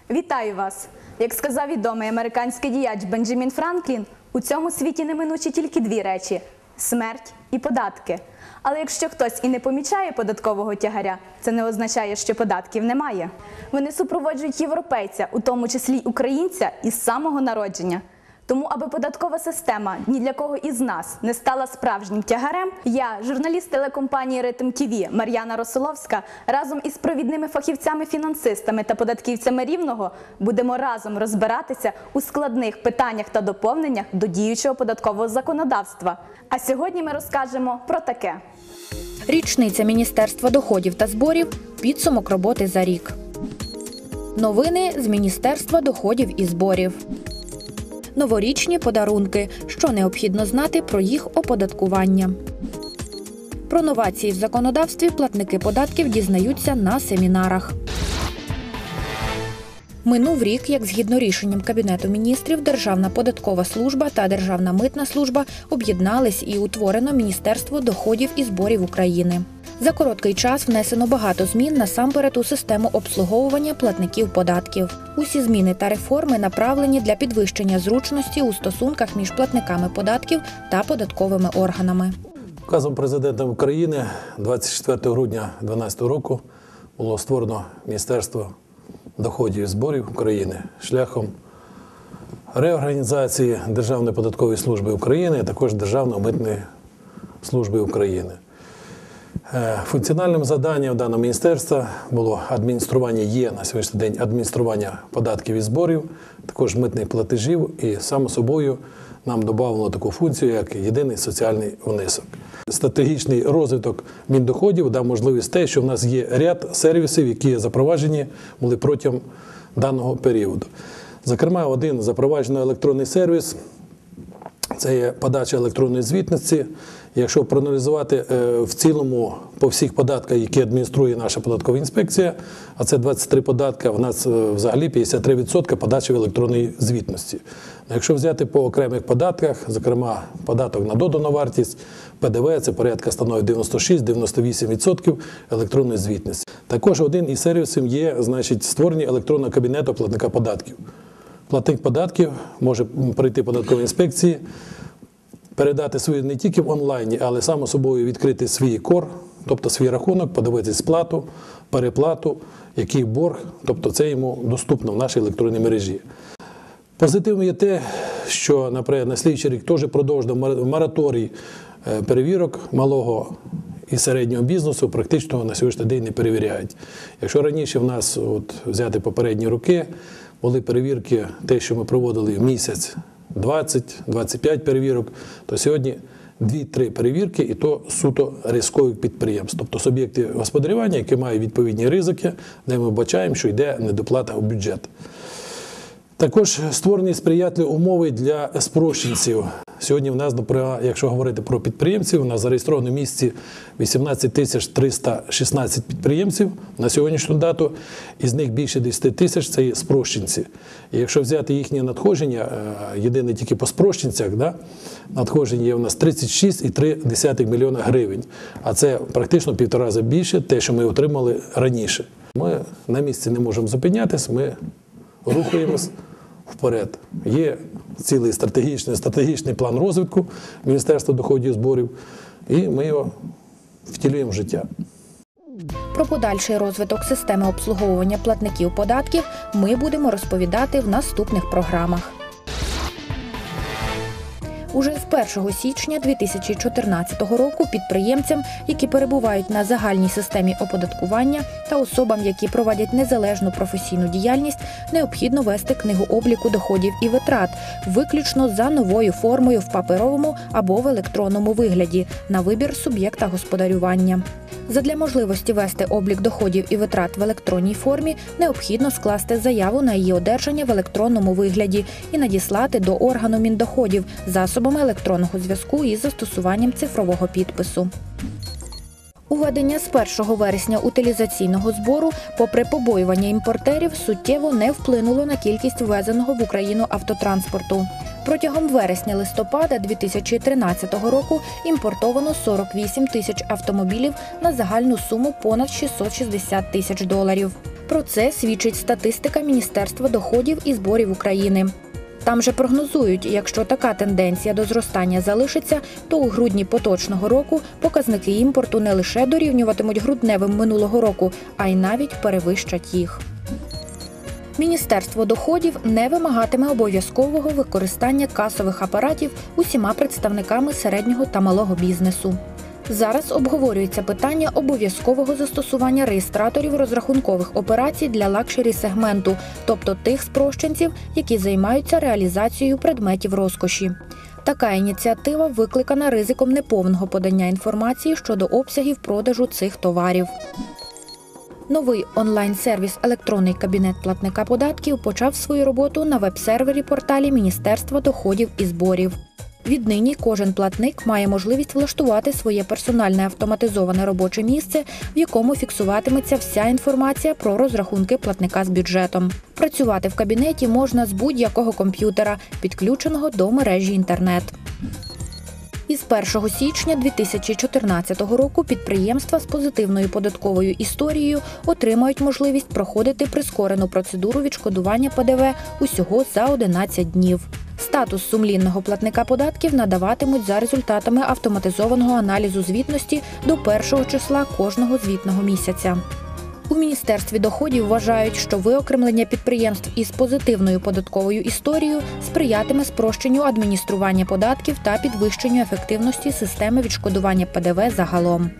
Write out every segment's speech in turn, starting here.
Вітаю вас! Як сказав відомий американський діяч Бенджамін Франклін, у цьому світі неминучі тільки дві речі – смерть і податки. Але якщо хтось і не помічає податкового тягаря, це не означає, що податків немає. Вони супроводжують європейця, у тому числі й українця, із самого народження. Тому, аби податкова система ні для кого із нас не стала справжнім тягарем, я, журналіст телекомпанії «Ритм ТВ» Мар'яна Росоловська, разом із провідними фахівцями-фінансистами та податківцями Рівного будемо разом розбиратися у складних питаннях та доповненнях до діючого податкового законодавства. А сьогодні ми розкажемо про таке. Річниця Міністерства доходів та зборів – підсумок роботи за рік. Новини з Міністерства доходів і зборів. Новорічні подарунки. Що необхідно знати про їх оподаткування. Про новації в законодавстві платники податків дізнаються на семінарах. Минув рік, як згідно рішенням Кабінету міністрів, Державна податкова служба та Державна митна служба об'єднались і утворено Міністерство доходів і зборів України. За короткий час внесено багато змін насамперед у систему обслуговування платників податків. Усі зміни та реформи направлені для підвищення зручності у стосунках між платниками податків та податковими органами. Указом Президента України 24 грудня 2012 року було створено Міністерство доходів і зборів України шляхом реорганізації Державної податкової служби України, а також Державної митної служби України. Функціональним завданням даного міністерства було адміністрування, є на сьогоднішній день адміністрування податків і зборів, також митних платежів, і само собою нам додано таку функцію, як єдиний соціальний внесок. Стратегічний розвиток Міндоходів дав можливість те, що в нас є ряд сервісів, які запроваджені були протягом даного періоду. Зокрема, один запроваджений електронний сервіс – це є подача електронної звітності. Якщо проаналізувати в цілому по всіх податках, які адмініструє наша податкова інспекція, а це 23 податки, в нас взагалі 53% подачі в електронній звітності. Якщо взяти по окремих податках, зокрема податок на додану вартість, ПДВ, це порядка становить 96-98% електронної звітності. Також один із сервісів є, створення електронного кабінету платника податків. Платник податків може прийти податковій інспекції, передати свої не тільки в онлайні, але само собою відкрити свій КОР, тобто свій рахунок, подивитися сплату, переплату, який борг, тобто це йому доступно в нашій електронній мережі. Позитивом є те, що, наприклад, на слідчий рік теж продовжено мораторій перевірок малого і середнього бізнесу, практично на сьогоднішній день не перевіряють. Якщо раніше в нас, взяти попередні роки, були перевірки, те, що ми проводили в місяць, 20-25 перевірок, то сьогодні 2-3 перевірки, і то суто ризикових підприємств. Тобто суб'єкти господарювання, які мають відповідні ризики, де ми бачаємо, що йде недоплата в бюджет. Також створені сприятливі умови для спрощенців. Сьогодні в нас, якщо говорити про підприємців, у нас зареєстровано в місті 18 316 підприємців на сьогоднішню дату, із них більше 10 тисяч – це є спрощенці. І якщо взяти їхнє надходження, єдине тільки по спрощенцях, надходження є у нас 36,3 мільйона гривень, а це практично 1,5 рази більше те, що ми отримали раніше. Ми на місці не можемо зупинятись, ми рухаємось вперед. Є цілий стратегічний план розвитку Міністерства доходів і зборів, і ми його втілюємо в життя. Про подальший розвиток системи обслуговування платників податків ми будемо розповідати в наступних програмах. Уже з 1 січня 2014 року підприємцям, які перебувають на загальній системі оподаткування, та особам, які проводять незалежну професійну діяльність, необхідно вести книгу обліку доходів і витрат, виключно за новою формою в паперовому або в електронному вигляді, на вибір суб'єкта господарювання. Задля можливості вести облік доходів і витрат в електронній формі необхідно скласти заяву на її одержання в електронному вигляді і надіслати до органу Міндоходів засобами електронного зв'язку із застосуванням цифрового підпису. Уведення з 1 вересня утилізаційного збору, попри побоювання імпортерів, суттєво не вплинуло на кількість ввезеного в Україну автотранспорту. Протягом вересня-листопада 2013 року імпортовано 48 тисяч автомобілів на загальну суму понад $660 тисяч. Про це свідчить статистика Міністерства доходів і зборів України. Там же прогнозують, якщо така тенденція до зростання залишиться, то у грудні поточного року показники імпорту не лише дорівнюватимуть грудневим минулого року, а й навіть перевищать їх. Міністерство доходів не вимагатиме обов'язкового використання касових апаратів усіма представниками середнього та малого бізнесу. Зараз обговорюється питання обов'язкового застосування реєстраторів розрахункових операцій для лакшері-сегменту, тобто тих спрощенців, які займаються реалізацією предметів розкоші. Така ініціатива викликана ризиком неповного подання інформації щодо обсягів продажу цих товарів. Новий онлайн-сервіс «Електронний кабінет платника податків» почав свою роботу на веб-сервері порталі Міністерства доходів і зборів. Віднині кожен платник має можливість влаштувати своє персональне автоматизоване робоче місце, в якому фіксуватиметься вся інформація про розрахунки платника з бюджетом. Працювати в кабінеті можна з будь-якого комп'ютера, підключеного до мережі інтернет. Із 1 січня 2014 року підприємства з позитивною податковою історією отримають можливість проходити прискорену процедуру відшкодування ПДВ усього за 11 днів. Статус сумлінного платника податків надаватимуть за результатами автоматизованого аналізу звітності до 1 числа кожного звітного місяця. У Міністерстві доходів вважають, що виокремлення підприємств із позитивною податковою історією сприятиме спрощенню адміністрування податків та підвищенню ефективності системи відшкодування ПДВ загалом.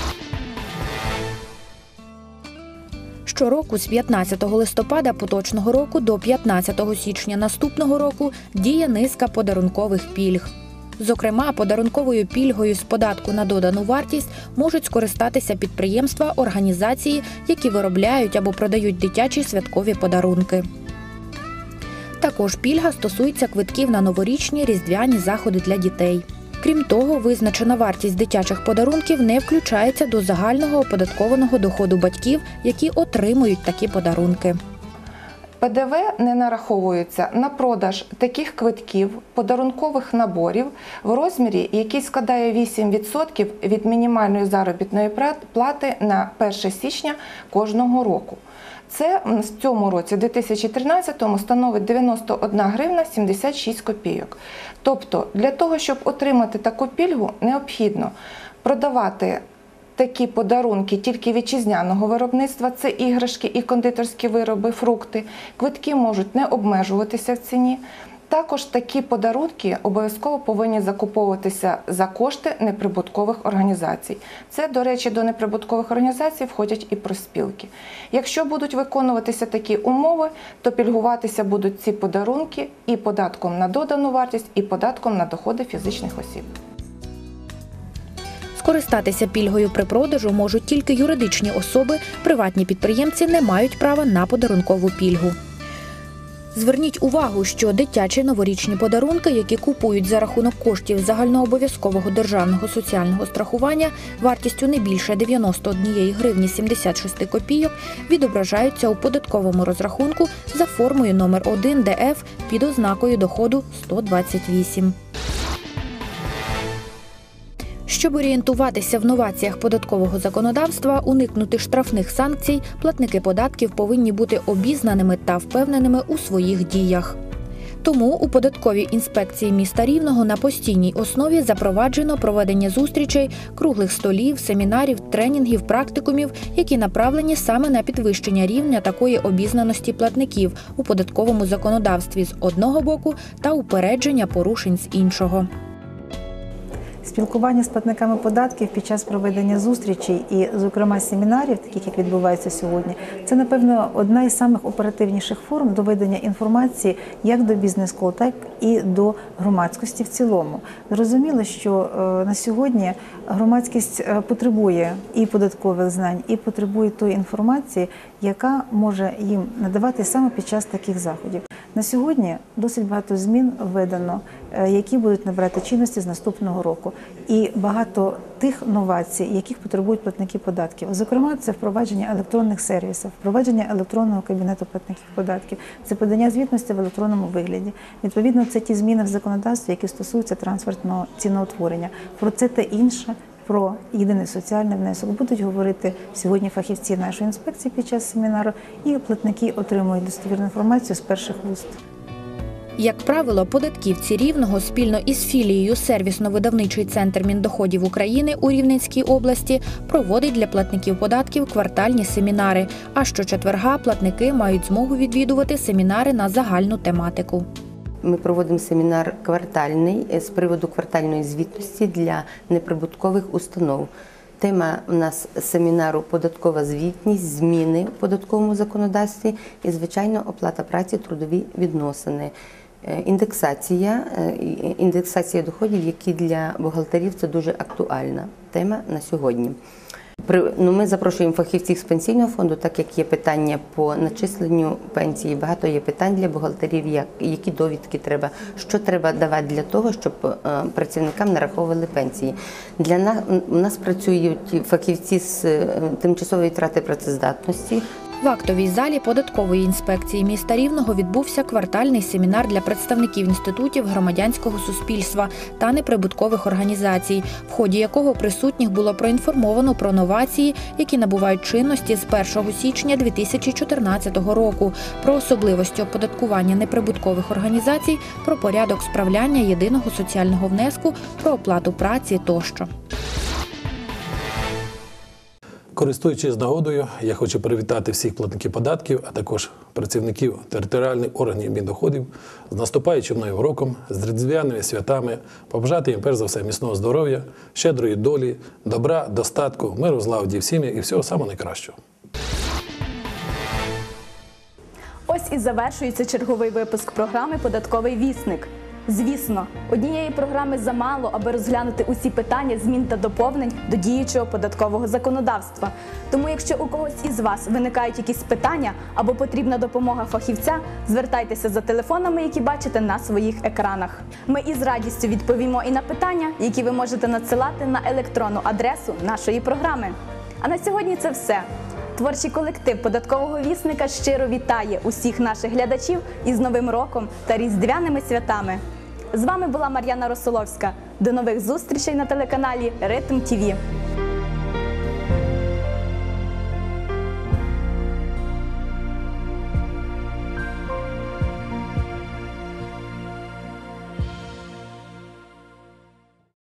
Щороку з 15 листопада поточного року до 15 січня наступного року діє низка подарункових пільг. Зокрема, подарунковою пільгою з податку на додану вартість можуть скористатися підприємства, організації, які виробляють або продають дитячі святкові подарунки. Також пільга стосується квитків на новорічні, різдвяні заходи для дітей. Крім того, визначена вартість дитячих подарунків не включається до загального оподаткованого доходу батьків, які отримують такі подарунки. ПДВ не нараховується на продаж таких квитків, подарункових наборів в розмірі, який складає 8% від мінімальної заробітної плати на 1 січня кожного року. Це в цьому році, 2013-му, становить 91 гривна 76 копійок. Тобто, для того, щоб отримати таку пільгу, необхідно продавати такі подарунки тільки вітчизняного виробництва, це іграшки і кондитерські вироби, фрукти. Квитки можуть не обмежуватися в ціні. Також такі подарунки обов'язково повинні закуповуватися за кошти неприбуткових організацій. Це, до речі, до неприбуткових організацій входять і профспілки. Якщо будуть виконуватися такі умови, то пільгуватися будуть ці подарунки і податком на додану вартість, і податком на доходи фізичних осіб. Скористатися пільгою при продажу можуть тільки юридичні особи, приватні підприємці не мають права на подарункову пільгу. Зверніть увагу, що дитячі новорічні подарунки, які купують за рахунок коштів загальнообов'язкового державного соціального страхування вартістю не більше 91 гривні 76 копійок, відображаються у податковому розрахунку за формою номер 1 ДФ під ознакою доходу 128. Щоб орієнтуватися в новаціях податкового законодавства, уникнути штрафних санкцій, платники податків повинні бути обізнаними та впевненими у своїх діях. Тому у податковій інспекції міста Рівного на постійній основі запроваджено проведення зустрічей, круглих столів, семінарів, тренінгів, практикумів, які направлені саме на підвищення рівня такої обізнаності платників у податковому законодавстві з одного боку та упередження порушень з іншого. Спілкування з платниками податків під час проведення зустрічей і, зокрема, семінарів, таких як відбувається сьогодні, це, напевно, одна із самих оперативніших форм доведення інформації як до бізнес-колу, так і до громадськості в цілому. Зрозуміло, що на сьогодні громадськість потребує і податкових знань, і потребує тої інформації, яка може їм надавати саме під час таких заходів. На сьогодні досить багато змін введено, які будуть набирати чинності з наступного року. І багато тих новацій, яких потребують платники податків. Зокрема, це впровадження електронних сервісів, впровадження електронного кабінету платників податків, це подання звітності в електронному вигляді. Відповідно, це ті зміни в законодавстві, які стосуються трансфертного ціноутворення. Про це та інше про єдиний соціальний внесок будуть говорити сьогодні фахівці нашої інспекції під час семінару, і платники отримують достовірну інформацію з перших вуст. Як правило, податківці Рівного спільно із філією сервісно-видавничий центр Міндоходів України у Рівненській області проводить для платників податків квартальні семінари, а щочетверга платники мають змогу відвідувати семінари на загальну тематику. Ми проводимо семінар квартальний з приводу квартальної звітності для неприбуткових установ. Тема у нас семінару «Податкова звітність, зміни в податковому законодавстві» і, звичайно, оплата праці, трудові відносини. Індексація доходів, які для бухгалтерів це дуже актуальна тема на сьогодні. Ми запрошуємо фахівців з пенсійного фонду, так як є питання по начисленню пенсії, багато є питань для бухгалтерів, які довідки треба, що треба давати для того, щоб працівникам нараховували пенсії. У нас працюють фахівці з тимчасової втрати працездатності. В актовій залі податкової інспекції міста Рівного відбувся квартальний семінар для представників інститутів громадянського суспільства та неприбуткових організацій, в ході якого присутніх було проінформовано про новації, які набувають чинності з 1 січня 2014 року, про особливості оподаткування неприбуткових організацій, про порядок справляння єдиного соціального внеску, про оплату праці тощо. Користуючись нагодою, я хочу привітати всіх платників податків, а також працівників територіальних органів Міндоходів з наступаючим Новим роком, з різдвяними святами, побажати їм перш за все міцного здоров'я, щедрої долі, добра, достатку, миру, злагоді в сім'ях і всього самого найкращого. Ось і завершується черговий випуск програми «Податковий вісник». Звісно, однієї програми замало, аби розглянути усі питання змін та доповнень до діючого податкового законодавства. Тому, якщо у когось із вас виникають якісь питання або потрібна допомога фахівця, звертайтеся за телефонами, які бачите на своїх екранах. Ми із радістю відповімо і на питання, які ви можете надсилати на електронну адресу нашої програми. А на сьогодні це все. Творчий колектив податкового вісника щиро вітає усіх наших глядачів із Новим роком та різдвяними святами. З вами була Мар'яна Росоловська. До нових зустрічей на телеканалі Ритм ТІВІ.